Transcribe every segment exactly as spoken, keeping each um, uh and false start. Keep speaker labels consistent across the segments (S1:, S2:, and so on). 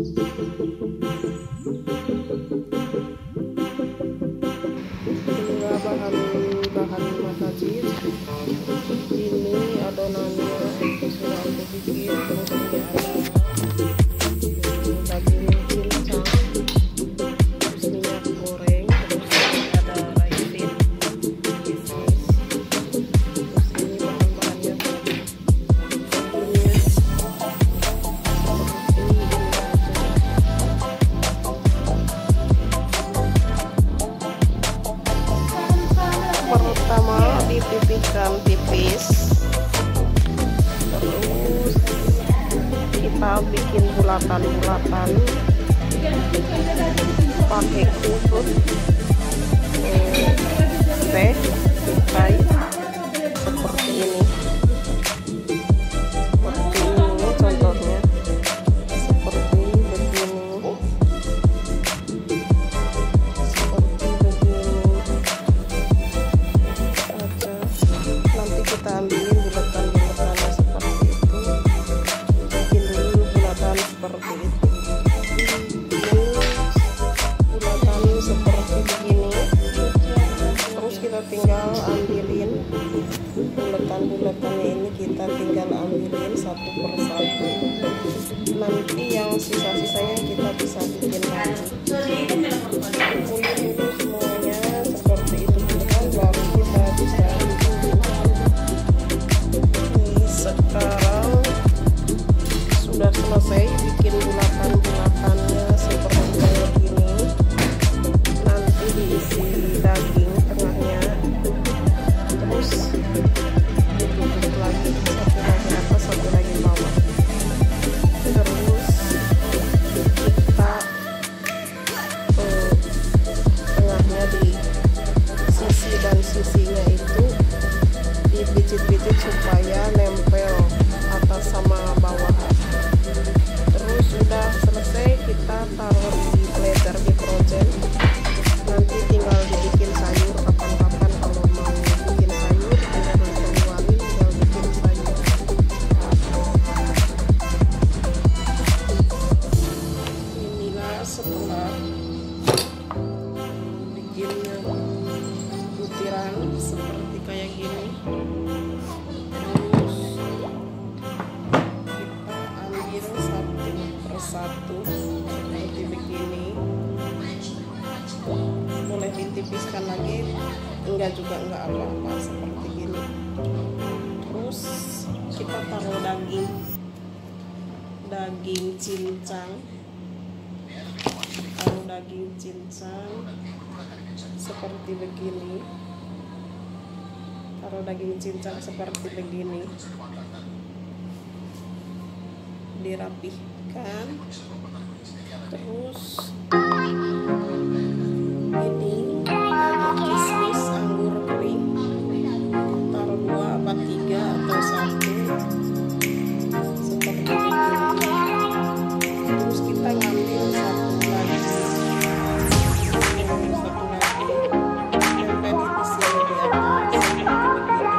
S1: Inilah bahan-bahan matajij. Ini adonannya sudah aku bikin. Terus ini ada daging cincang, terus minyak goreng, terus ini ada raisin, bisnis. Terus ini bahan-bahannya tadi. Pertama dipipihkan tipis, terus kita bikin bulatan-bulatan pakai kukus eh, teh cukai seperti ini. Seperti ini contohnya, seperti begini, seperti begini saja. Nanti kita ambilin bulatan-bulatannya seperti itu. Bikin dulu bulatan seperti itu. Bulatan seperti begini. Terus kita tinggal ambilin bulatan-bulatannya ini, kita tinggal ambilin satu persatu. Nanti yang sisa-sisanya kita bisa bikin lagi. Kumpulin dulu semuanya seperti itu kan, baru kita bisa bikin. Ini sekarang sudah selesai bikin bulatan-bulatannya seperti kayak gini. Nanti diisi daging tengahnya, terus ditutup lagi, satu lagi atas, satu lagi bawah. Terus kita eh, tengahnya di sisi dan sisinya itu dipijit-pijit supaya nempel atas sama bawah. Terus sudah selesai, kita taruh di blender di frozen. Nanti tinggal dibikin sayur kapan-kapan kalau mau bikin sayur, tinggal keluarin, tinggal bikin sayur. Inilah setelah bikinnya butiran seperti kayak gini. Terus kita ambil satu persatu seperti begini. Boleh ditipiskan lagi, enggak juga enggak apa-apa, seperti gini. Terus kita taruh daging daging cincang, taruh daging cincang seperti begini. Taruh daging cincang seperti begini, dirapihkan. Terus ini ada kismis anggur kering, taruh dua apa tiga atau satu seperti begini. Terus kita ngambil satu lagi, satu lagi tempelin di sini di atas seperti begini.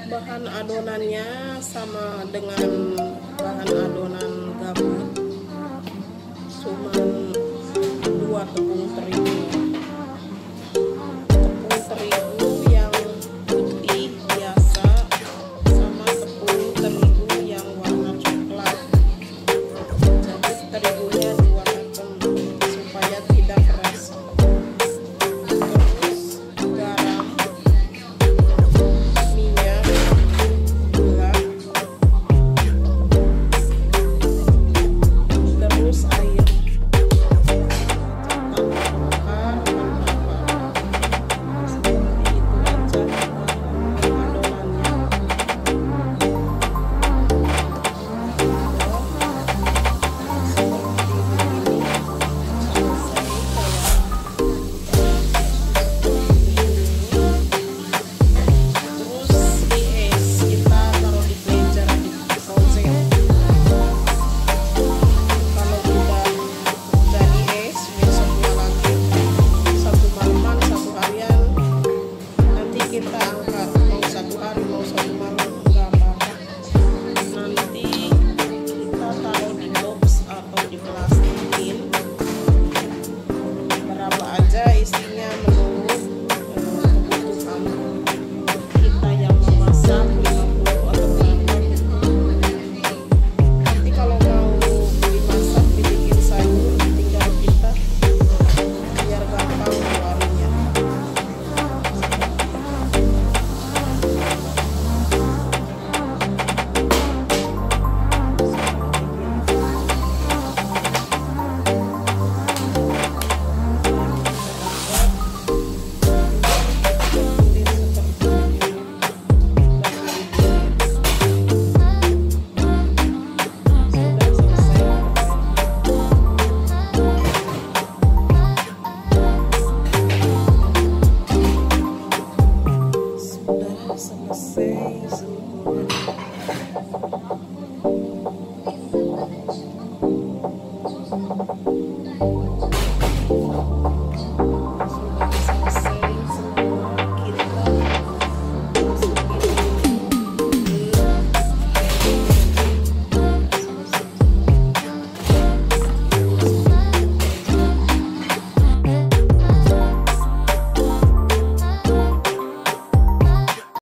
S1: Bahan adonannya sama dengan bahan adonan gabut, cuman dua tepung terigu. Tepung terigu yang putih biasa sama tepung terigu yang warna coklat. Jadi terigunya dua tepung supaya tidak keras. Terus garam, minyak, gula, terus air. Tambahkan bermamfaat. Seperti itu aja adonannya. Kita angkat.